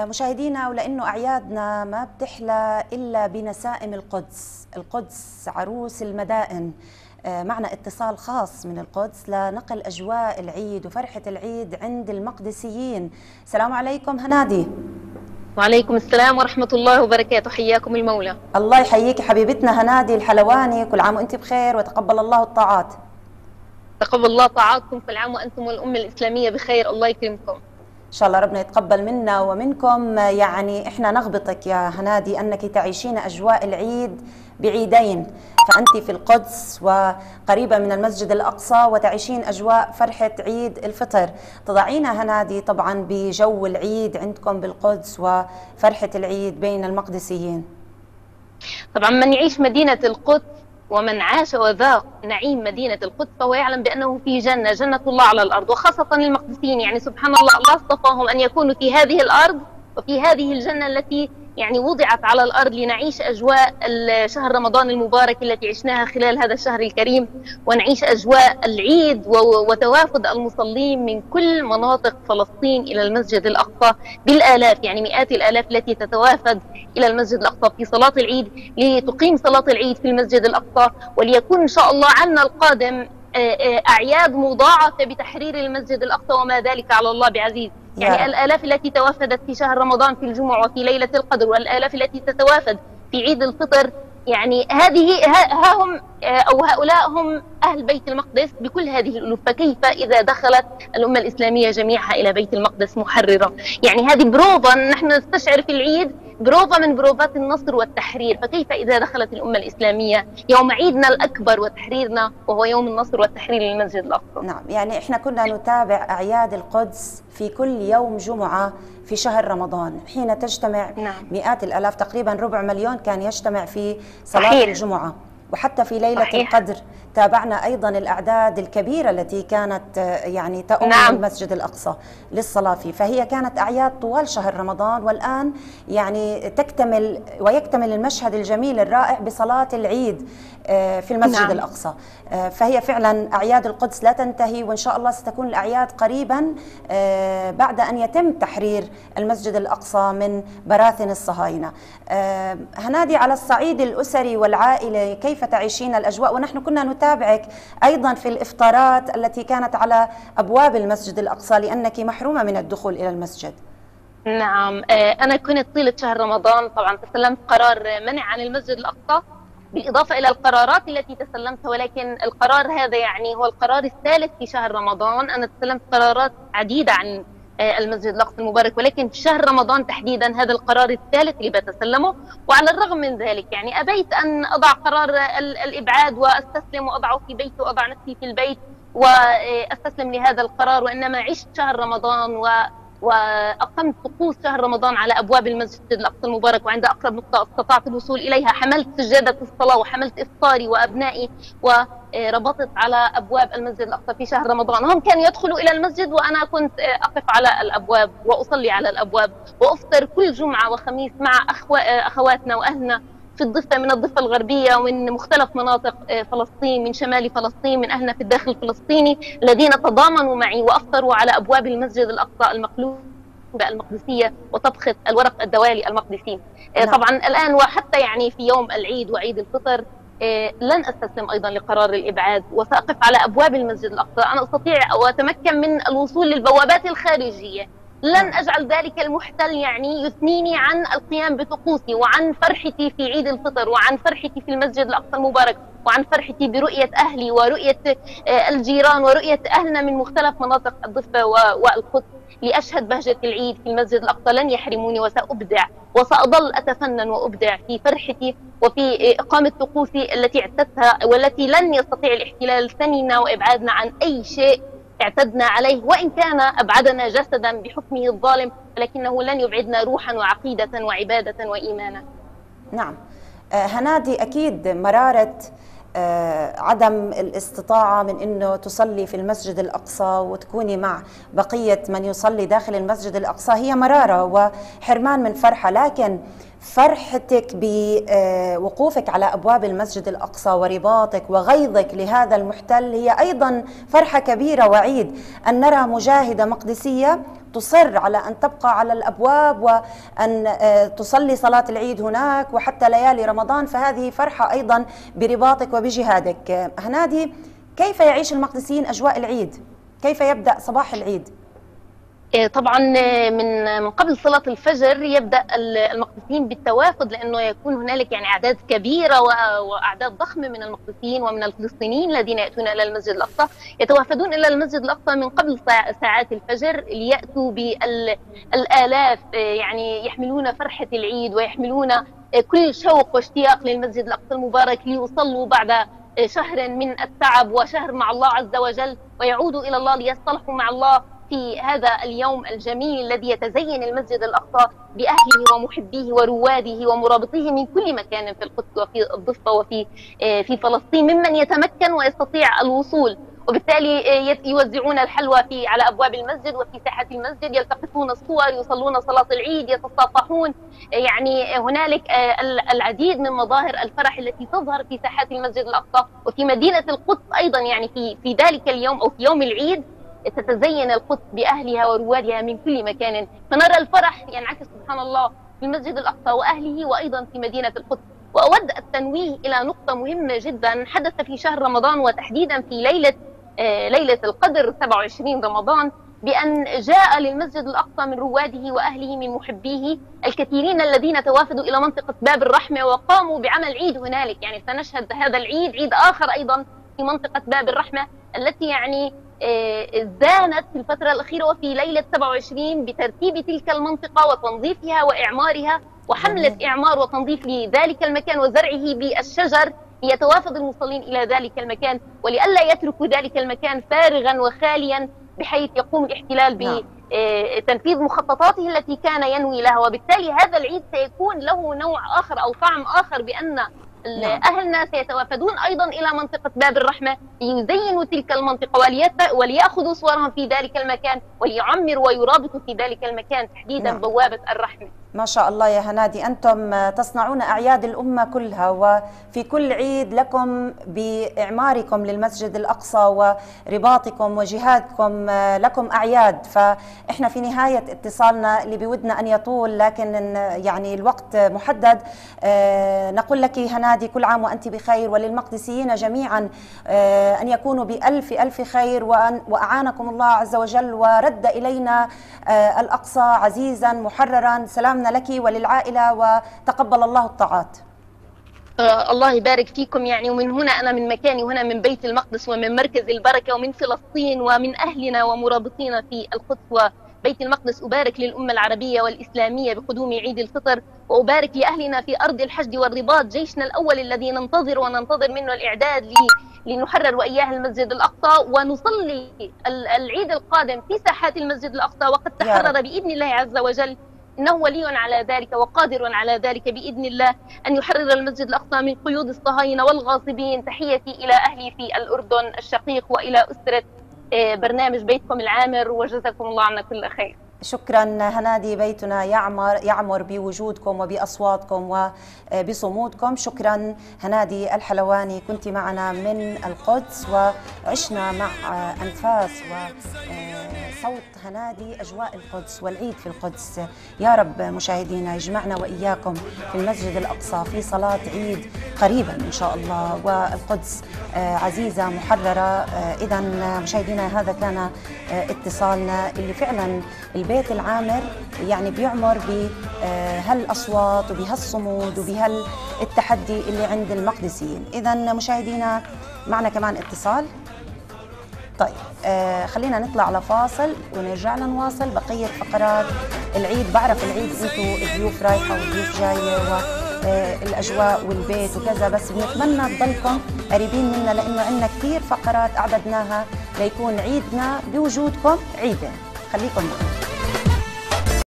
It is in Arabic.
مشاهدينا، ولأنه أعيادنا ما بتحلى إلا بنسائم القدس. القدس عروس المدائن. معنا اتصال خاص من القدس لنقل أجواء العيد وفرحة العيد عند المقدسيين. السلام عليكم هنادي. وعليكم السلام ورحمة الله وبركاته، حياكم المولى. الله يحييك حبيبتنا هنادي الحلواني، كل عام وأنت بخير وتقبل الله الطاعات. تقبل الله طاعاتكم، كل عام وأنتم والأمة الإسلامية بخير، الله يكرمكم. إن شاء الله ربنا يتقبل منا ومنكم. يعني إحنا نغبطك يا هنادي أنك تعيشين أجواء العيد بعيدين، فأنت في القدس وقريبة من المسجد الأقصى وتعيشين أجواء فرحة عيد الفطر. تضعينا هنادي طبعا بجو العيد عندكم بالقدس وفرحة العيد بين المقدسيين. طبعا من يعيش مدينة القدس ومن عاش وذاق نعيم مدينة القدس فهو يعلم بأنه في جنة الله على الأرض، وخاصة المقدسيين. يعني سبحان الله، الله اصطفاهم أن يكونوا في هذه الأرض وفي هذه الجنة التي يعني وضعت على الأرض لنعيش أجواء شهر رمضان المبارك التي عشناها خلال هذا الشهر الكريم، ونعيش أجواء العيد وتوافد المصلين من كل مناطق فلسطين إلى المسجد الأقصى بالآلاف، يعني مئات الآلاف التي تتوافد إلى المسجد الأقصى في صلاة العيد لتقيم صلاة العيد في المسجد الأقصى، وليكون إن شاء الله عنا القادم أعياد مضاعفة بتحرير المسجد الأقصى، وما ذلك على الله بعزيز. يعني الآلاف التي توافدت في شهر رمضان في الجمعة وفي ليلة القدر، والآلاف التي تتوافد في عيد الفطر، يعني هؤلاء هم أهل بيت المقدس بكل هذه الألوف. فكيف إذا دخلت الأمة الإسلامية جميعها إلى بيت المقدس محررة؟ يعني هذه بروفا نحن نستشعر في العيد، بروفا من بروفات النصر والتحرير. فكيف إذا دخلت الأمة الإسلامية يوم عيدنا الأكبر وتحريرنا وهو يوم النصر والتحرير للمسجد الأقصى؟ نعم، يعني إحنا كنا نتابع أعياد القدس في كل يوم جمعة في شهر رمضان حين تجتمع مئات الآلاف، تقريبا 250,000 كان يجتمع في صلاة الجمعة، وحتى في ليلة القدر تابعنا أيضا الأعداد الكبيرة التي كانت يعني تؤم المسجد الأقصى للصلاة فيه. فهي كانت أعياد طوال شهر رمضان، والآن يعني تكتمل ويكتمل المشهد الجميل الرائع بصلاة العيد في المسجد الأقصى. فهي فعلا أعياد القدس لا تنتهي، وإن شاء الله ستكون الأعياد قريبا بعد أن يتم تحرير المسجد الأقصى من براثن الصهاينة. هنادي، على الصعيد الأسري والعائلة كيف تعيشين الأجواء؟ ونحن كنا نتابعك أيضا في الإفطارات التي كانت على أبواب المسجد الأقصى لأنك محرومة من الدخول إلى المسجد. نعم، أنا كنت طيلة شهر رمضان طبعا تسلمت قرار منع عن المسجد الأقصى، بالإضافة إلى القرارات التي تسلمتها، ولكن القرار هذا يعني هو القرار الثالث في شهر رمضان. أنا تسلمت قرارات عديدة عن المسجد الأقصى المبارك، ولكن في شهر رمضان تحديدا هذا القرار الثالث اللي بتسلمه. وعلى الرغم من ذلك يعني أبيت أن أضع قرار الإبعاد وأستسلم وأضعه في بيتي وأضع نفسي في البيت وأستسلم لهذا القرار، وإنما عشت شهر رمضان وأقمت طقوس شهر رمضان على أبواب المسجد الأقصى المبارك، وعند أقرب نقطة استطعت الوصول إليها حملت سجادة الصلاة وحملت إفطاري وأبنائي وربطت على أبواب المسجد الأقصى في شهر رمضان. هم كانوا يدخلوا إلى المسجد وأنا كنت أقف على الأبواب وأصلي على الأبواب وأفطر كل جمعة وخميس مع أخواتنا وأهلنا في الضفة، من الضفة الغربية ومن مختلف مناطق فلسطين، من شمال فلسطين، من أهلنا في الداخل الفلسطيني الذين تضامنوا معي وأفطروا على أبواب المسجد الأقصى المقلوب المقدسية وطبخة الورق الدوالي المقدسي. طبعا الآن وحتى يعني في يوم العيد وعيد الفطر لن أستسلم أيضا لقرار الإبعاد، وسأقف على أبواب المسجد الأقصى. أنا أستطيع وأتمكن من الوصول للبوابات الخارجية، لن أجعل ذلك المحتل يعني يثنيني عن القيام بطقوسي وعن فرحتي في عيد الفطر وعن فرحتي في المسجد الأقصى المبارك وعن فرحتي برؤية أهلي ورؤية الجيران ورؤية أهلنا من مختلف مناطق الضفة والقدس لأشهد بهجة العيد في المسجد الأقصى. لن يحرموني، وسأبدع وسأظل أتفنن وأبدع في فرحتي وفي إقامة طقوسي التي اعتدتها والتي لن يستطيع الاحتلال ثنينا وإبعادنا عن أي شيء اعتدنا عليه، وإن كان أبعدنا جسدا بحكمه الظالم، ولكنه لن يبعدنا روحا وعقيدة وعبادة وإيمانا. نعم هنادي، أكيد مرارة عدم الاستطاعة من أنه تصلي في المسجد الأقصى وتكوني مع بقية من يصلي داخل المسجد الأقصى هي مرارة وحرمان من فرحة، لكن فرحتك بوقوفك على أبواب المسجد الأقصى ورباطك وغيظك لهذا المحتل هي أيضا فرحة كبيرة وعيد، أن نرى مجاهدة مقدسية تصر على أن تبقى على الأبواب وأن تصلي صلاة العيد هناك وحتى ليالي رمضان، فهذه فرحة أيضا برباطك وبجهادك. هنادي، كيف يعيش المقدسيين أجواء العيد؟ كيف يبدأ صباح العيد؟ طبعا من قبل صلاة الفجر يبدأ المقدسيين بالتوافد، لأنه يكون هنالك يعني أعداد كبيرة وأعداد ضخمة من المقدسيين ومن الفلسطينيين الذين يأتون إلى المسجد الأقصى، يتوافدون إلى المسجد الأقصى من قبل ساعات الفجر ليأتوا بالآلاف، يعني يحملون فرحة العيد ويحملون كل شوق واشتياق للمسجد الأقصى المبارك ليصلوا بعد شهر من التعب وشهر مع الله عز وجل، ويعودوا إلى الله ليصطلحوا مع الله في هذا اليوم الجميل الذي يتزين المسجد الأقصى بأهله ومحبيه ورواده ومرابطيه من كل مكان في القدس وفي الضفة وفي في فلسطين ممن يتمكن ويستطيع الوصول. وبالتالي يوزعون الحلوى على أبواب المسجد وفي ساحة المسجد، يلتقطون الصور، يصلون صلاة العيد، يتصافحون. يعني هنالك العديد من مظاهر الفرح التي تظهر في ساحات المسجد الأقصى وفي مدينة القدس أيضا. يعني في ذلك اليوم أو في يوم العيد تتزين القدس بأهلها وروادها من كل مكان، فنرى الفرح ينعكس سبحان الله في المسجد الأقصى وأهله وأيضا في مدينة القدس. وأود التنويه إلى نقطة مهمة جدا حدث في شهر رمضان وتحديدا في ليلة القدر 27 رمضان، بأن جاء للمسجد الأقصى من رواده وأهله من محبيه الكثيرين الذين توافدوا إلى منطقة باب الرحمة وقاموا بعمل عيد هنالك. يعني سنشهد هذا العيد عيد آخر أيضا في منطقة باب الرحمة التي يعني زانت في الفترة الأخيرة وفي ليلة 27 بترتيب تلك المنطقة وتنظيفها وإعمارها وحملة إعمار وتنظيف لذلك المكان وزرعه بالشجر ليتوافد المصلين إلى ذلك المكان، ولئلا يتركوا ذلك المكان فارغا وخاليا بحيث يقوم الاحتلال بتنفيذ مخططاته التي كان ينوي لها. وبالتالي هذا العيد سيكون له نوع آخر أو طعم آخر، بأن أهلنا سيتوافدون أيضا إلى منطقة باب الرحمة ليزينوا تلك المنطقة وليأخذوا صورهم في ذلك المكان وليعمروا ويرابطوا في ذلك المكان تحديدا بوابة الرحمة. ما شاء الله يا هنادي، أنتم تصنعون أعياد الأمة كلها، وفي كل عيد لكم بإعماركم للمسجد الأقصى ورباطكم وجهادكم لكم أعياد. فإحنا في نهاية اتصالنا اللي بودنا أن يطول لكن يعني الوقت محدد، نقول لك هنادي كل عام وأنت بخير، وللمقدسيين جميعا أن يكونوا بألف ألف خير، وأعانكم الله عز وجل ورد إلينا الأقصى عزيزا محررا. سلامنا لك وللعائلة وتقبل الله الطاعات. الله يبارك فيكم. يعني ومن هنا أنا من مكاني هنا من بيت المقدس ومن مركز البركة ومن فلسطين ومن أهلنا ومرابطينا في القدس وبيت المقدس أبارك للأمة العربية والإسلامية بقدوم عيد الفطر، وأبارك لأهلنا في أرض الحشد والرباط، جيشنا الأول الذي ننتظر منه الإعداد لنحرر وإياه المسجد الأقصى ونصلي العيد القادم في ساحات المسجد الأقصى وقد تحرر بإذن الله عز وجل، إنه ولي على ذلك وقادر على ذلك بإذن الله أن يحرر المسجد الأقصى من قيود الصهاينة والغاصبين. تحياتي إلى أهلي في الأردن الشقيق وإلى أسرة برنامج بيتكم العامر، وجزاكم الله عنا كل خير. شكرا هنادي، بيتنا يعمر بوجودكم وبأصواتكم وبصمودكم. شكرا هنادي الحلواني، كنت معنا من القدس وعشنا مع أنفاس وصوت هنادي أجواء القدس والعيد في القدس. يا رب مشاهدينا يجمعنا وإياكم في المسجد الأقصى في صلاة عيد قريبا إن شاء الله، والقدس عزيزة محررة. إذا مشاهدينا هذا كان اتصالنا اللي فعلا البيت العامر يعني بيعمر بهالأصوات وبهالصمود وبهالتحدي اللي عند المقدسيين. إذا مشاهدينا معنا كمان اتصال. طيب خلينا نطلع على فاصل ونرجع نواصل بقية فقرات العيد. بعرف العيد انتوا الضيوف رايحة والضيوف جاية والأجواء والبيت وكذا، بس بنتمنى تضلكم قريبين منا لأنه عندنا كثير فقرات أعددناها ليكون عيدنا بوجودكم عيدين. خليكم معنا.